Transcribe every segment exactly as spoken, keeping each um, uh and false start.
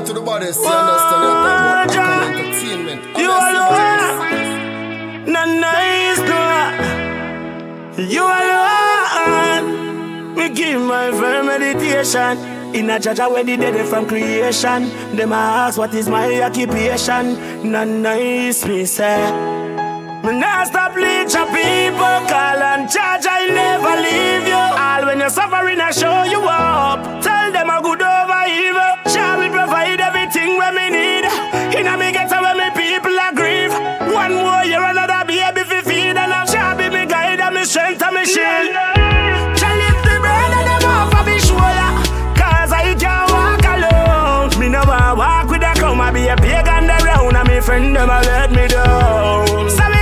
to the baddest, you understand? You talk about entertainment. You alone, not nice, no. You alone, me give my firm meditation. In a judge where the dead from creation. Them ask what is my occupation. Not nice, me say. Me nah stop leech a people call and charge, I never leave you. All when you're suffering I show you up. Tell them I good over evil. Shall we provide everything when me need. In a me get where me people are grieve. One more year another baby fi feed. And I'm shall be me guide and me strength and me shield. Shall lift the burden of them off of me shoulder. Cause I can't walk alone. Me no want walk with a come. I be a pagan around. And me friend them a let me down. So me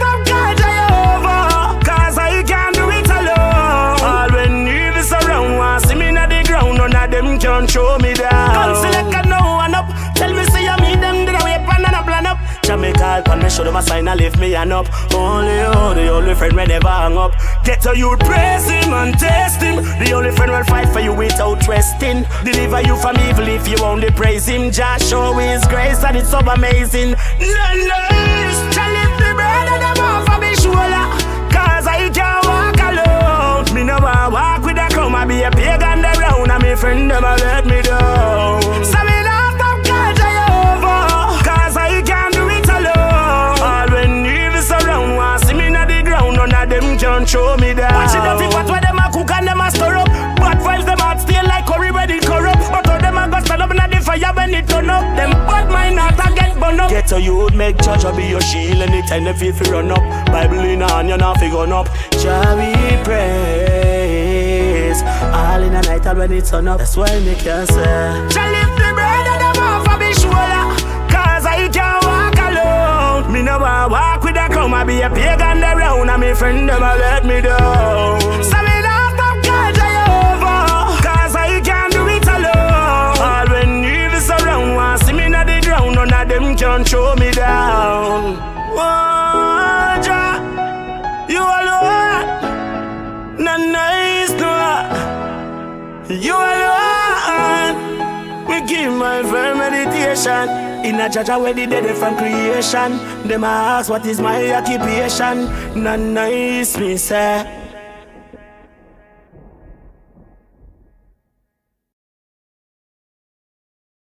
them can't show me down. Come select and no one up. Tell me say you meet them, did I wait pan and a plan up. Jamaica pan me show them a sign and lift me hand up. Only you, the only friend we never hang up. Get to you, praise him and test him. The only friend will fight for you without resting. Deliver you from evil if you only praise him. Just show his grace and it's so amazing. Nice, shall lift the burden them off of me shoulder. Cause I can't walk alone. Me no want walk with a come. I be a pagan around. And me friend them a let me down. So me not stop call Jehovah. Cause I can't do it alone. All when evil surround want see me na the ground. None of them can show me down. Watch it up if what them a cook and them a stir up. Bad vibes them out stay like curry ready corrupt. But all them a go stand up in the fire when it turn up. Them bad mind not a get burn up. Get to you make church or be your shield. Anytime they feel fi run up. Bible in hand you not fi gun up. Shall we praise all in the night and when it's sun up. That's why me can say shall lift the burden them off of me shoulder. Cause I can't walk alone. Me no want walk with a come. I be a pagan around. And me friend them a let me down. So me not stop call Jehovah. Cause I can't do it alone. All when evil surround want see me na the ground. None of them can show me down. Oh, Jah, you alone, not nice, no. You alone, we give my firm meditation. In a judge where the dead from creation. Them ask what is my occupation. Not nice, me say.